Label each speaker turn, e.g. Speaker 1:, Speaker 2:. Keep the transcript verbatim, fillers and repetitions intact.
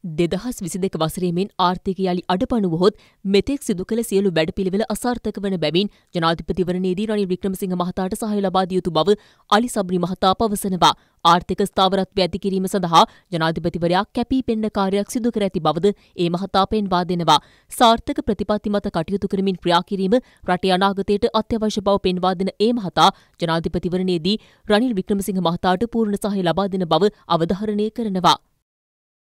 Speaker 1: දෙදහස් විසිදෙක වසරේ මෙන් ආර්ථිකය යළි අඩපණු වුවහොත් මෙතෙක් සිදු කළ සියලු වැඩපිළිවෙල අසාර්ථක වන බැවින් ජනාධිපතිවරණයේදී රනිල් වික්‍රමසිංහ මහතාට සහාය ලබා දිය යුතු බව අලි සබ්රි මහතා පවසනවා. ආර්ථික ස්ථාවරත්වය ඇති කිරීම සඳහා ජනාධිපතිවරයා කැපී පෙනෙන කාර්යයක් සිදු කර ඇති බවද ඒ මහතා පෙන්වා දෙනවා. සාර්ථක ප්‍රතිපත්ති මත කටයුතු කරමින් ක්‍රියා කිරීම රටේ අනාගතයට අත්‍යවශ්‍ය බව පෙන්වා දෙන ඒ මහතා ජනාධිපතිවරණයේදී රනිල් වික්‍රමසිංහ මහතාට පූර්ණ සහාය ලබා දෙන බව අවධාරණය කරනවා.